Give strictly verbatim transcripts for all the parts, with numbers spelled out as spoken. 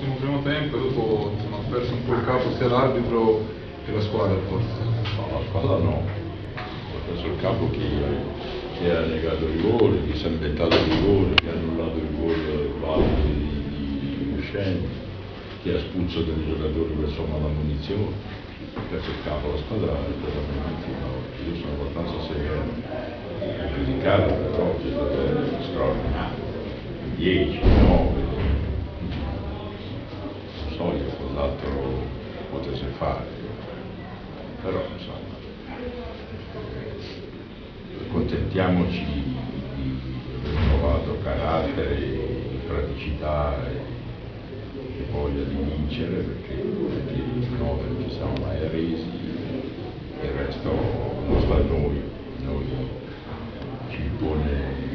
ottimo primo tempo e dopo insomma, ha perso un po' il capo sia l'arbitro che la squadra forse. No, la squadra no, ha perso il capo chi, chi ha negato il rigore, chi si è inventato il rigore, chi ha annullato il gol valido di, di Uscenti, chi ha spulso dei giocatori per somma la munizione, ha perso il capo, la squadra è veramente oggi. Io sono abbastanza severo a giudicare, però c'è stato straordinario, dieci, nove, non so io cos'altro potesse fare, però insomma accontentiamoci di, di aver trovato carattere, praticità e, e voglia di vincere, perché perché i nove non ci siamo mai arresi, e il resto non sta a noi, noi ci impone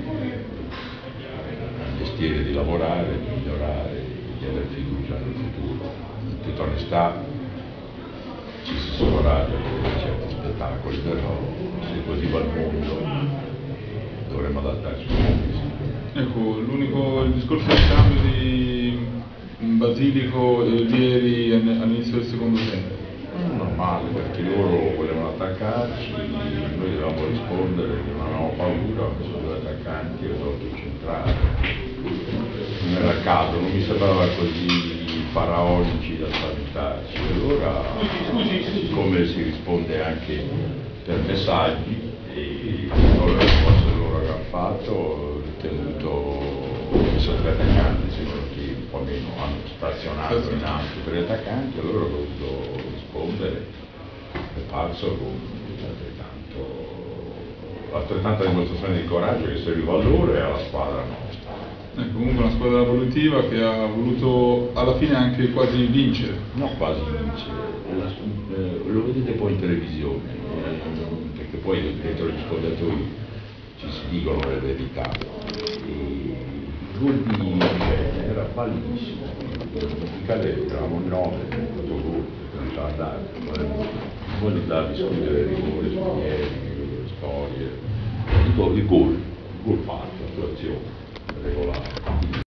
il mestiere di lavorare, di migliorare, di avere fiducia nel futuro. In tutta onestà ci si scoraggia di certi spettacoli, però se così va il mondo dovremmo adattarci tantissimo. Ecco, l'unico il discorso del cambio di Basilico e ieri all'inizio del secondo tempo. È normale, perché loro volevano attaccarci, noi dovevamo rispondere, non avevamo paura, ho messo due attaccanti e l'otto centrale. Non era caso, non mi sembrava così faraonici da spaventarci. Allora, siccome si risponde anche per messaggi, e non la risposta che loro avevano fatto, ho ritenuto che sono tre attaccanti, sembra che un po' meno hanno stazionato in alto tre attaccanti, allora ho dovuto rispondere, è parso con altrettanto, altrettanta dimostrazione di coraggio che serviva a loro e alla squadra nostra. È comunque una squadra evolutiva che ha voluto alla fine anche quasi vincere. No, quasi vincere, eh, lo vedete poi in televisione, eh, perché poi dentro gli spogliatoi ci si dicono le verità. E il gol di Michele era validissimo, Michele eravamo in nove, quattro gol, non c'era andare, non voglio da discutere rigore, spinieri, storie, il gol, il gol fatto, attuazione regolare.